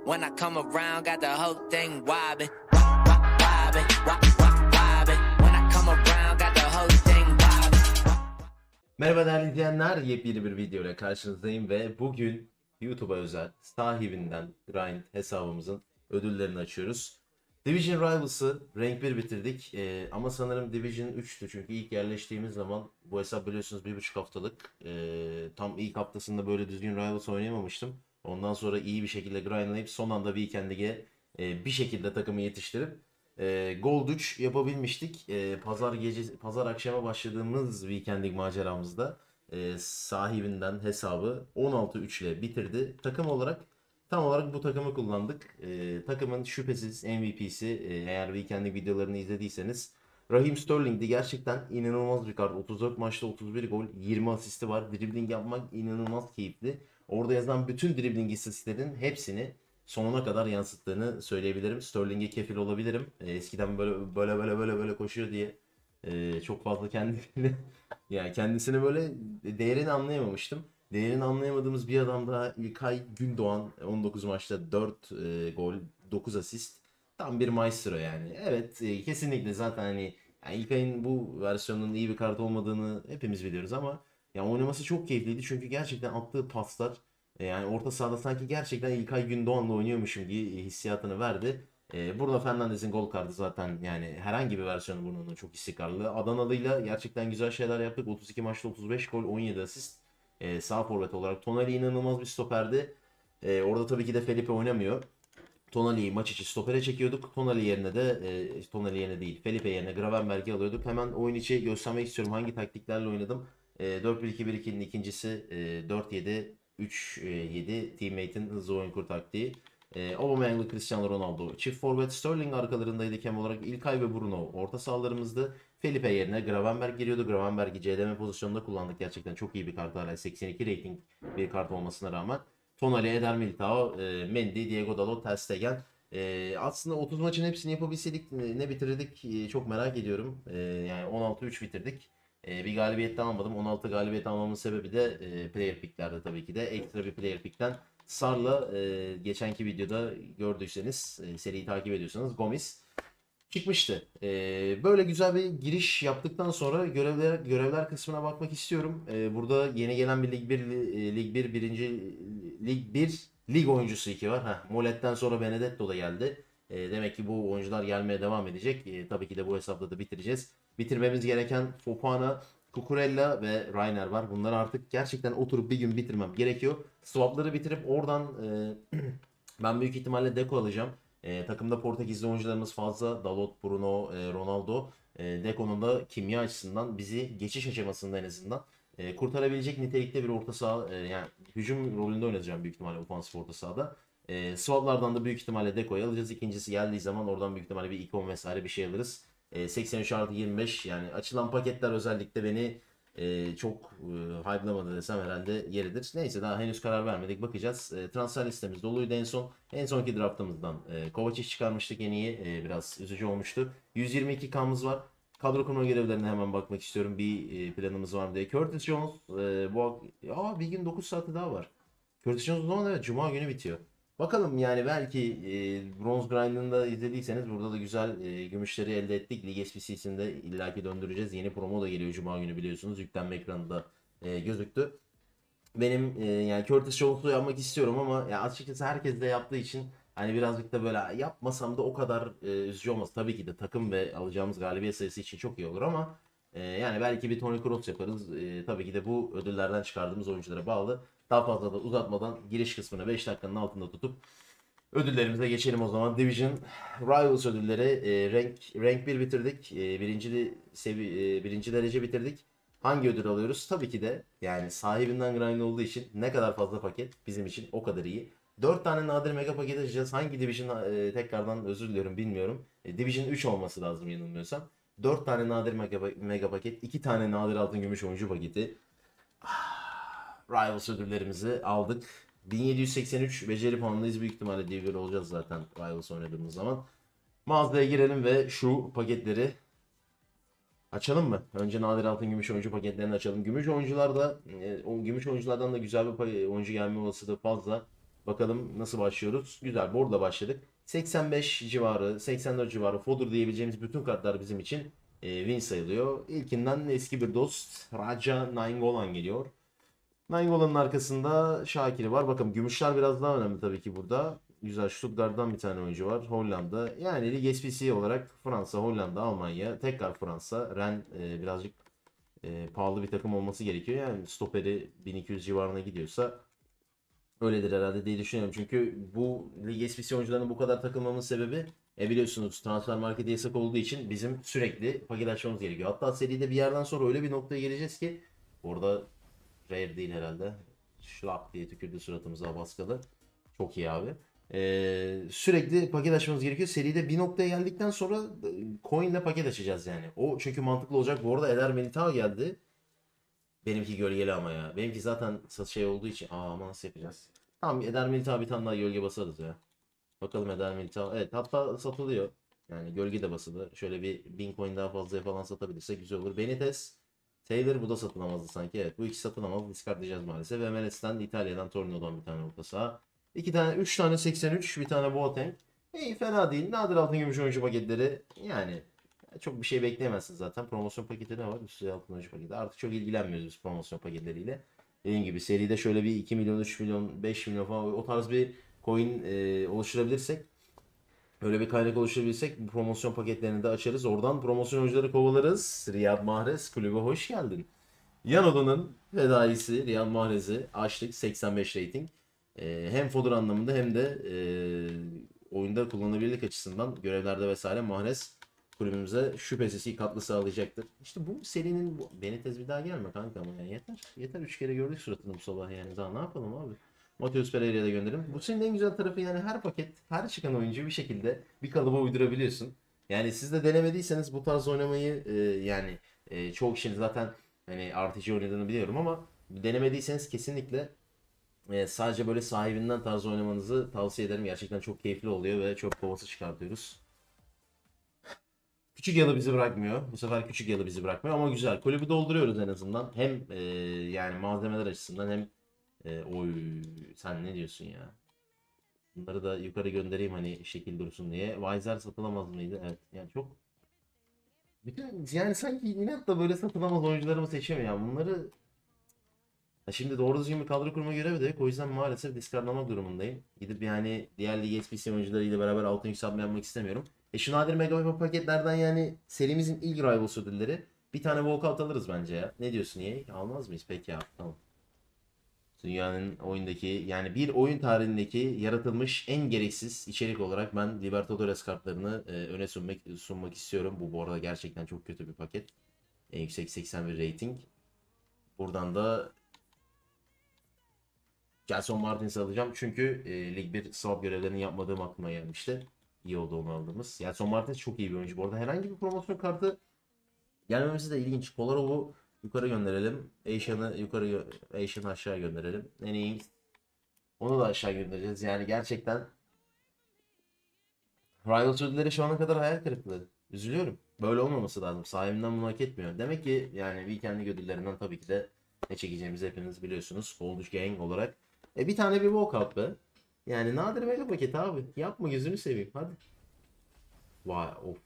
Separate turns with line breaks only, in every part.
When I come around, got the whole thing wobbin', wobbin', wobbin'. When I come around, got the whole thing wobbin'.
Merhaba değerli izleyenler, yepyeni bir video ile karşınızdayım ve bugün YouTube'a özel sahibinden Grind hesabımızın ödüllerini açıyoruz. Division Rivals'ı rank 1 bitirdik ama sanırım Division 3'tü çünkü ilk yerleştiğimiz zaman bu hesap biliyorsunuz 1,5 haftalık. Tam ilk haftasında böyle düzgün Rivals oynayamamıştım. Ondan sonra iyi bir şekilde grindlayıp son anda Weekend'e bir şekilde takımı yetiştirip Gold 3 yapabilmiştik. Pazar akşama başladığımız Weekend'ing maceramızda sahibinden hesabı 16-3 ile bitirdi. Takım olarak tam olarak bu takımı kullandık. Takımın şüphesiz MVP'si eğer Weekend'ing videolarını izlediyseniz Raheem Sterling'di. Gerçekten inanılmaz bir kart. 34 maçta 31 gol, 20 asisti var. Dribbling yapmak inanılmaz keyifli. Orada yazan bütün dribbling istatistiklerin hepsini sonuna kadar yansıttığını söyleyebilirim. Sterling'e kefil olabilirim. Eskiden böyle koşuyor diye çok fazla kendisini yani kendisini böyle değerini anlayamamıştım. Değerini anlayamadığımız bir adam daha İlkay Gündoğan, 19 maçta 4 gol, 9 asist. Tam bir maestro yani. Evet, kesinlikle zaten hani yani İlkay'ın bu versiyonunun iyi bir kart olmadığını hepimiz biliyoruz ama yani oynaması çok keyifliydi çünkü gerçekten attığı paslar yani orta sahada sanki gerçekten İlkay Gündoğan'la oynuyormuşum gibi hissiyatını verdi. Burada Fernandez'in gol kartı zaten yani herhangi bir versiyonu bunun çok istikrarlı. Adanalı'yla gerçekten güzel şeyler yaptık. 32 maçta 35 gol, 17 asist. Sağ forvet olarak Tonali inanılmaz bir stoperdi. Orada tabii ki de Felipe oynamıyor. Tonali'yi maç içi stopere çekiyorduk. Tonali yerine de Tonali yerine değil, Felipe yerine Gravenberg'i alıyorduk. Hemen oyun içi göstermek istiyorum hangi taktiklerle oynadım. 4-1-2-1-2'nin ikincisi 4-7-3-7 teammate'in hızlı oyun kur taktiği. Aubameyang'la Cristiano Ronaldo çift forvet, Sterling arkalarındaydı kem olarak, İlkay ve Bruno orta sahalarımızdı. Felipe yerine Gravenberg geliyordu. Gravenberg'i CDM pozisyonunda kullandık. Gerçekten çok iyi bir kart hala. 82 rating bir kart olmasına rağmen. Tonali, Eder Militao, Mendy, Diego Dalot, Ter Stegen. Aslında 30 maçın hepsini yapabilseydik ne bitirdik çok merak ediyorum. Yani 16-3 bitirdik. Bir galibiyet de almadım. 16 galibiyet almamın sebebi de player pick'lerde tabii ki de. Ekstra bir player pick'ten Sar'la geçenki videoda gördüyseniz, seriyi takip ediyorsanız Gomis çıkmıştı. Böyle güzel bir giriş yaptıktan sonra görevler kısmına bakmak istiyorum. Burada yeni gelen bir lig oyuncusu 2 var. Molet'ten sonra Benedetto da geldi. Demek ki bu oyuncular gelmeye devam edecek. Tabii ki de bu hesapta da bitireceğiz. Bitirmemiz gereken Fofana, Cucurella ve Reiner var. Bunları artık gerçekten oturup bir gün bitirmem gerekiyor. Swapları bitirip oradan ben büyük ihtimalle Deco alacağım. Takımda Portekizli oyuncularımız fazla. Dalot, Bruno, Ronaldo. Deco'nun da kimya açısından bizi geçiş aşamasında en azından kurtarabilecek nitelikte bir orta saha yani hücum rolünde oynayacağım büyük ihtimalle ofansif orta sahada. Swaplardan da büyük ihtimalle Deco'yu alacağız. İkincisi geldiği zaman oradan büyük ihtimalle bir ikon vesaire bir şey alırız. 83+25 yani açılan paketler özellikle beni çok hype'lamadı desem herhalde yeridir. Neyse daha henüz karar vermedik. Bakacağız. Transfer listemiz doluydu en son. En sonki draftımızdan Kovacic çıkarmıştık yeniyi. Biraz üzücü olmuştu. 122 K'mız var. Kadro kurma görevlerine hemen bakmak istiyorum. Bir planımız var mı diye. Curtis Jones bir gün 9 saati daha var. Curtis Jones o zaman evet Cuma günü bitiyor. Bakalım yani belki Bronze Grind'ında izlediyseniz burada da güzel gümüşleri elde ettik. Lig SPC'sini de illaki döndüreceğiz. Yeni promo da geliyor Cuma günü biliyorsunuz. Yüklenme ekranında gözüktü. Benim yani Curtis Jones'u yapmak istiyorum ama ya açıkçası herkes de yaptığı için hani birazcık da böyle yapmasam da o kadar üzücü olmaz. Tabii ki de takım ve alacağımız galibiyet sayısı için çok iyi olur ama yani belki bir Toni Kroos yaparız. Tabii ki de bu ödüllerden çıkardığımız oyunculara bağlı. Daha fazla da uzatmadan giriş kısmını 5 dakikanın altında tutup ödüllerimize geçelim o zaman. Division Rivals ödülleri rank 1 bitirdik. Birinci derece bitirdik. Hangi ödül alıyoruz? Tabii ki de yani sahibinden grind olduğu için ne kadar fazla paket bizim için o kadar iyi. 4 tane nadir mega paket açacağız. Hangi Division tekrardan özür diliyorum bilmiyorum. Division 3 olması lazım yanılmıyorsam. 4 tane nadir mega paket, 2 tane nadir altın gümüş oyuncu paketi. Rivals ödüllerimizi aldık. 1783 beceri puanlıyız. Büyük ihtimalle diye böyle olacağız zaten Rivals oynadığımız zaman. Mağazaya girelim ve şu paketleri açalım mı? Önce nadir altın gümüş oyuncu paketlerini açalım. Gümüş oyunculardan da güzel bir oyuncu gelme olasılığı fazla. Bakalım nasıl başlıyoruz. Güzel, board'la başladık. 85 civarı, 84 civarı fodder diyebileceğimiz bütün kartlar bizim için win sayılıyor. İlkinden eski bir dost Raja Nainggolan geliyor. Nainggolan'ın arkasında Şakir'i var. Bakın gümüşler biraz daha önemli tabii ki burada. Güzel, Stuttgart'tan bir tane oyuncu var. Hollanda. Yani lig SPC olarak Fransa, Hollanda, Almanya. Tekrar Fransa. Rennes birazcık pahalı bir takım olması gerekiyor. Yani stoperi 1200 civarına gidiyorsa öyledir herhalde diye düşünüyorum. Çünkü bu lig SPC oyuncularının bu kadar takılmamın sebebi biliyorsunuz transfer marketi yasak olduğu için bizim sürekli paket açmamız gerekiyor. Hatta seride bir yerden sonra öyle bir noktaya geleceğiz ki orada rare değil herhalde. Şlap diye tükürdü suratımıza Abaskalı. Çok iyi abi. Sürekli paket açmamız gerekiyor. Seride bir noktaya geldikten sonra coin ile paket açacağız yani. O çünkü mantıklı olacak. Bu arada Eder Militao geldi. Benimki gölgeli ama ya. Benimki zaten şey olduğu için. Ama nasıl yapacağız? Tamam, Eder Militao bir tane daha gölge basarız ya. Bakalım Eder Militao. Evet, hatta satılıyor. Yani gölge de basılı. Şöyle bir 1000 coin daha fazlaya falan satabilirsek güzel olur. Benitez, Taylor, bu da satılamazdı sanki. Evet, bu ikisi satılamaz. Discard edeceğiz maalesef. Ve MLS'ten İtalya'dan Torino'dan bir tane orta saha. 2 tane, 3 tane 83, bir tane Boateng. İyi, fena değil. Nadir altın gümüş oyuncu paketleri. Yani çok bir şey bekleyemezsin zaten. Promosyon paketi ne var? Üstü altın oyuncu paketi. Artık çok ilgilenmiyoruz biz promosyon paketleriyle. Dediğim gibi seride şöyle bir 2 milyon, 3 milyon, 5 milyon falan o tarz bir coin oluşturabilirsek, öyle bir kaynak oluşturabilirsek bu promosyon paketlerini de açarız. Oradan promosyon oyuncuları kovalarız. Riyad Mahrez kulübe hoş geldin. Yan odanın fedaisi Riyad Mahrez'i açtık, 85 rating. Hem fodder anlamında hem de oyunda kullanılabilirlik açısından görevlerde vesaire Mahrez kulübümüze şüphesiz ki katkı sağlayacaktır. İşte bu serinin Benitez bir daha gelme kanka ama yani yeter. Yeter, 3 kere gördük suratını bu sabah yani. Daha ne yapalım abi? Mateus Pereira'ya da gönderelim. Bu senin en güzel tarafı, yani her paket, her çıkan oyuncuyu bir şekilde bir kalıba uydurabiliyorsun. Yani siz de denemediyseniz bu tarz oynamayı yani çoğu kişinin zaten hani RPG oynadığını biliyorum ama denemediyseniz kesinlikle sadece böyle sahibinden tarzı oynamanızı tavsiye ederim. Gerçekten çok keyifli oluyor ve çöp kovası çıkartıyoruz. Küçük yalı bizi bırakmıyor. Bu sefer küçük yalı bizi bırakmıyor ama güzel. Kulübü dolduruyoruz en azından. Hem yani malzemeler açısından hem oy, sen ne diyorsun ya? Bunları da yukarı göndereyim hani şekil dursun diye. Weiser satılamaz mıydı? Evet. Yani çok bütün, yani sanki inatla böyle satılamaz oyuncularımı seçiyorum ya. Bunları şimdi doğru düzgün bir kadro kurma görevi de yok. O yüzden maalesef discardlamak durumundayım. Gidip yani diğer lig SPC oyuncularıyla beraber altın yükseltme yapmak istemiyorum. Şu nadir mega Weapon paketlerden yani serimizin ilk Rivals ödülleri. Bir tane walkout alırız bence ya. Ne diyorsun EA? Almaz mıyız? Peki ya. Tamam. Dünyanın oyundaki, yani bir oyun tarihindeki yaratılmış en gereksiz içerik olarak ben Libertadores kartlarını öne sunmak istiyorum. Bu arada gerçekten çok kötü bir paket. En yüksek 81 rating. Buradan da Gelson Martins'i alacağım çünkü Lig 1 swap görevlerini yapmadığım aklıma gelmişti. İyi oldu onu aldığımız. Gelson Martins çok iyi bir oyuncu. Bu arada herhangi bir promosyon kartı gelmemesi de ilginç. Kolarov'u yukarı gönderelim. Asian'ı aşağı gönderelim. Nenning, onu da aşağı göndereceğiz. Yani gerçekten Rivals ödülleri şu ana kadar hayal kırıklığı. Üzülüyorum. Böyle olmaması lazım. Sahibinden bunu hak etmiyor. Demek ki yani Weekend ödüllerinden tabii ki de ne çekeceğimizi hepiniz biliyorsunuz. Goldish Gang olarak. Bir tane bir walkout be. Yani nadir mega paket abi. Yapma, gözünü seveyim hadi. Vay of.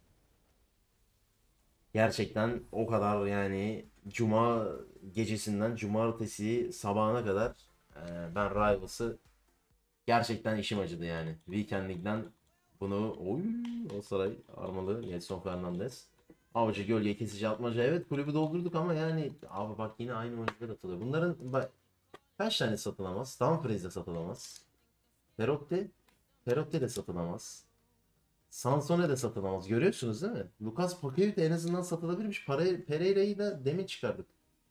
Gerçekten o kadar yani cuma gecesinden cumartesi sabahına kadar ben Rivals'ı gerçekten işim acıdı yani. Weekend League'den bunu oy Galatasaray armalı Gelson Fernandes. Avcı, Gölge, Kesici, Atmaca, evet kulübü doldurduk ama yani abi bak yine aynı oyuncular atılıyor. Bunların bak, kaç tane satılamaz? Dumfries de satılamaz. Perotti de satılamaz. Sansone de satılamaz. Görüyorsunuz değil mi? Lucas Paquetá de en azından satılabilirmiş. Pereira'yı da demin çıkardık.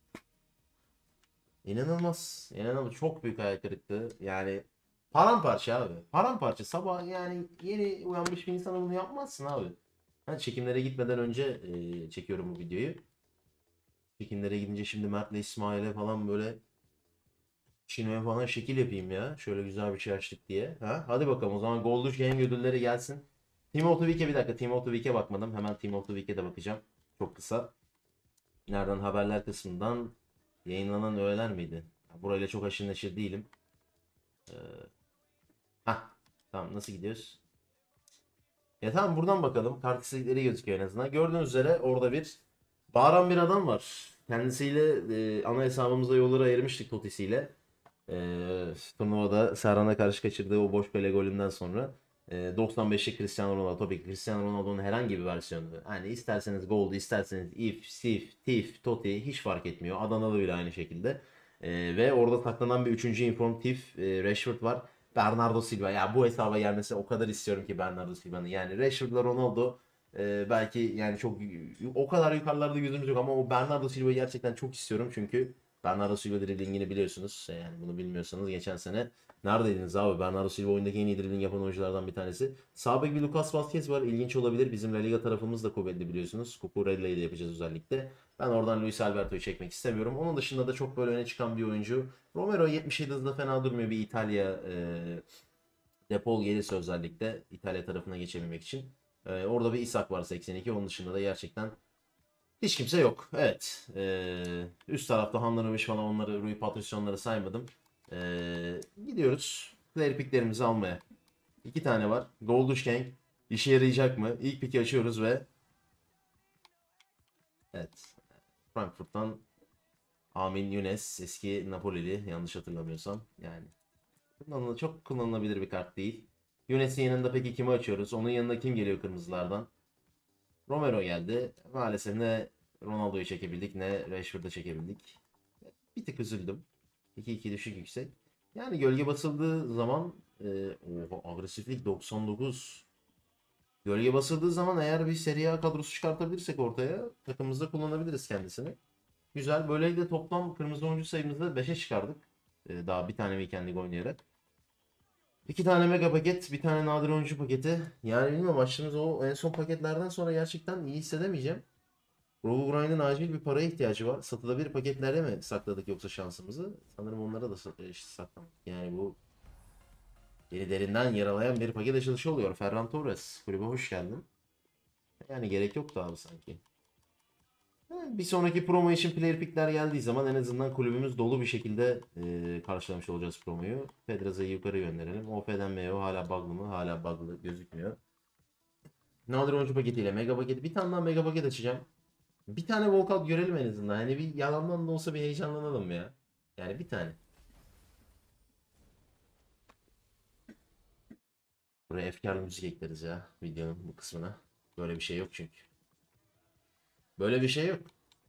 İnanılmaz. İnanılmaz. Çok büyük hayal kırıklığı. Yani paramparça abi. Paramparça. Sabah yani yeni uyanmış bir insana bunu yapmazsın abi. Ben çekimlere gitmeden önce çekiyorum bu videoyu. Çekimlere gidince şimdi Mert'le İsmail'e falan böyle Şino'ya falan şekil yapayım ya. Şöyle güzel bir şey açtık diye. Ha? Hadi bakalım o zaman Golduş Gang ödülleri gelsin. Timo Tuvike, bir dakika. Timo Tuvike bakmadım. Hemen Timo Tuvike'ye de bakacağım. Çok kısa. Nereden? Haberler kısmından yayınlanan öğeler miydi? Burayla çok aşırı neşir değilim. Hah. Tamam, nasıl gidiyoruz? Ya tamam, buradan bakalım. Kart istedikleri gözüküyor en azından. Gördüğünüz üzere orada bir bağıran bir adam var. Kendisiyle ana hesabımızda yolları ayırmıştık Totisi'yle. Turnuvada Serhan'a karşı kaçırdığı o boş kale golünden sonra 95'lik Cristiano Ronaldo, tabii ki Cristiano Ronaldo'nun herhangi bir versiyonu. Hani isterseniz Gold, isterseniz If, Sif, Tif, Totti hiç fark etmiyor. Adanalı bile aynı şekilde. Ve orada saklanan bir üçüncü inform Tif, Rashford var. Bernardo Silva. Ya bu hesaba gelmesi o kadar istiyorum ki Bernardo Silva'nın. Yani Rashford'la Ronaldo belki yani çok o kadar yukarılarda gözümüz yok ama o Bernardo Silva'yı gerçekten çok istiyorum çünkü Bernardo Silva driblingini biliyorsunuz. Yani bunu bilmiyorsanız geçen sene neredeydiniz abi? Bernardo Silva oyundaki en iyi dribbling yapan oyunculardan bir tanesi. Sağ bek bir Lucas Vazquez var. İlginç olabilir. Bizim La Liga tarafımız da kuvvetli biliyorsunuz. Cucurella ile yapacağız özellikle. Ben oradan Luis Alberto'yu çekmek istemiyorum. Onun dışında da çok böyle öne çıkan bir oyuncu. Romero 77 hızda fena durmuyor, bir İtalya depol gelirse özellikle İtalya tarafına geçebilmek için. Orada bir Isak var 82. Onun dışında da gerçekten hiç kimse yok. Evet. Üst tarafta Handanovic falan, onları, Rui Patricio saymadım. Gidiyoruz. Player picklerimizi almaya. 2 tane var. Golduşkenk işe yarayacak mı? İlk pick'i açıyoruz ve evet. Frankfurt'tan Amin Younes, eski Napoli'li yanlış hatırlamıyorsam. Yani çok kullanılabilir bir kart değil. Younes'in yanında peki kimi açıyoruz? Onun yanında kim geliyor kırmızılardan? Romero geldi. Maalesef ne Ronaldo'yu çekebildik ne Rashford'u çekebildik. Bir tık üzüldüm. 2-2 düşük yüksek. Yani gölge basıldığı zaman agresiflik 99. Gölge basıldığı zaman eğer bir Serie A kadrosu çıkartabilirsek ortaya takımımızda kullanabiliriz kendisini. Güzel. Böylelikle toplam kırmızı oyuncu sayımızı 5'e çıkardık. Daha bir tane weekend lig oynayarak. 2 tane mega paket, bir tane nadir oyuncu paketi. Yani bilmiyorum, açtığımız o en son paketlerden sonra gerçekten iyi hissedemeyeceğim. Robo Grind'in acil bir paraya ihtiyacı var. Satılabilir paketlerde mi sakladık yoksa şansımızı? Sanırım onlara da sakladık. Yani bu beni derinden yaralayan bir paket açılışı oluyor. Ferran Torres, kulübe hoş geldin. Yani gerek yoktu abi sanki. Bir sonraki promo için player pickler geldiği zaman en azından kulübümüz dolu bir şekilde karşılamış olacağız promoyu. Pedraza'yı yukarı gönderelim. OF'den MO hala bug'lı mı? Hala bug'lı gözükmüyor. Nadir oyuncu paketiyle mega paketi. Bir tane daha mega paket açacağım. Bir tane walkout görelim en azından. Hani bir yalandan da olsa bir heyecanlanalım ya. Yani bir tane. Buraya efkarlı müzik ekleriz ya videonun bu kısmına. Böyle bir şey yok çünkü. Böyle bir şey yok.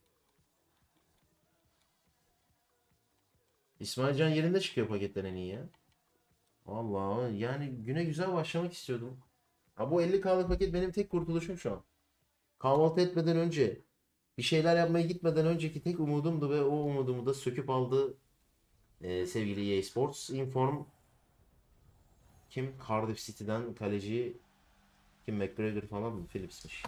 İsmail Can yerinde çıkıyor paketten en iyi ya. Allah, yani güne güzel başlamak istiyordum. Ha, bu 50K'lık paket benim tek kurtuluşum şu an. Kahvaltı etmeden önce, bir şeyler yapmaya gitmeden önceki tek umudumdu ve o umudumu da söküp aldı sevgili EA Sports. Inform kim? Cardiff City'den kaleci kim? McGregor falan mı? Phillips'miş.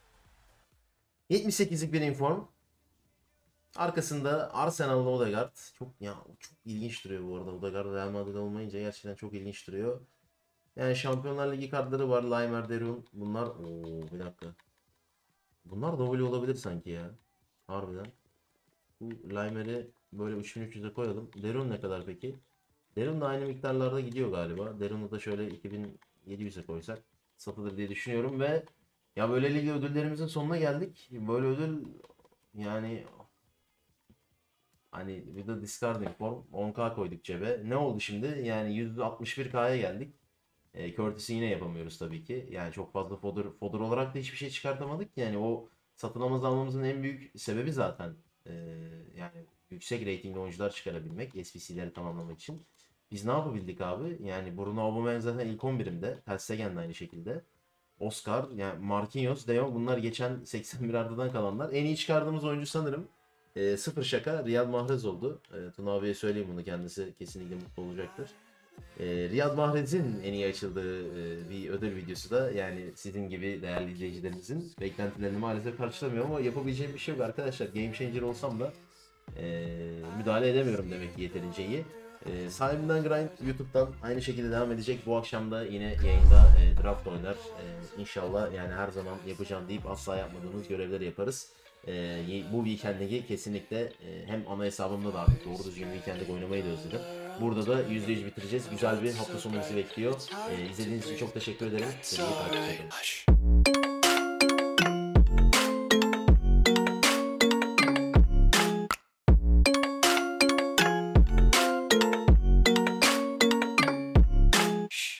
78'lik bir inform. Arkasında Arsenal'lı Odegaard. Çok ilginç duruyor bu arada. Odegaard Real Madrid olmayınca gerçekten çok ilginç duruyor. Yani Şampiyonlar Ligi kartları var. Laimer, Derun. Bunlar bir dakika. Bunlar W olabilir sanki ya. Harbiden. Bu Laimer'i böyle 3300'e koyalım. Derun ne kadar peki? Derun da aynı miktarlarda gidiyor galiba. Derun'u da şöyle 2700'e koysak satılır diye düşünüyorum ve ya böyle lig ödüllerimizin sonuna geldik. Böyle ödül yani hani bir de discarding form 10K koyduk cebe. Ne oldu şimdi? Yani 161K'ya geldik. Curtis'i yine yapamıyoruz tabii ki. Yani çok fazla fodder olarak da hiçbir şey çıkartamadık. Yani o satın almamızın en büyük sebebi zaten yani yüksek ratingli oyuncular çıkarabilmek, SPC'leri tamamlamak için. Biz ne yapabildik abi? Yani Bruno Aubameyang zaten ilk 11'imde. Ter Stegen de aynı şekilde. Oscar, yani Marquinhos, De Jong, bunlar geçen 81 ardadan kalanlar. En iyi çıkardığımız oyuncu sanırım sıfır şaka Riyad Mahrez oldu. Tuna abiye söyleyeyim bunu, kendisi kesinlikle mutlu olacaktır. Riyad Mahrez'in en iyi açıldığı bir ödül videosu da yani sizin gibi değerli izleyicilerimizin beklentilerini maalesef karşılamıyor ama yapabileceğim bir şey yok arkadaşlar. Game changer olsam da müdahale edemiyorum demek ki yeterince iyi. Sahibinden Grind YouTube'dan aynı şekilde devam edecek. Bu akşam da yine yayında draft oynar. İnşallah yani her zaman yapacağım deyip asla yapmadığımız görevleri yaparız. Bu weekend'deki kesinlikle hem ana hesabımda da artık doğru düzgün weekend'lik oynamayı da özledim. Burada da %100 bitireceğiz. Güzel bir hafta sonu bizi bekliyor. İzlediğiniz için çok teşekkür ederim. Seni takip ederim.